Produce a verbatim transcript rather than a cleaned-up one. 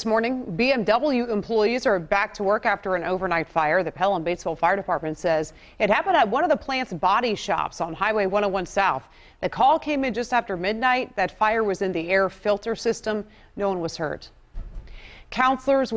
This morning, B M W employees are back to work after an overnight fire. The Pelham-Batesville Fire Department says it happened at one of the plant's body shops on Highway one oh one South. The call came in just after midnight. That fire was in the air filter system. No one was hurt. Counselors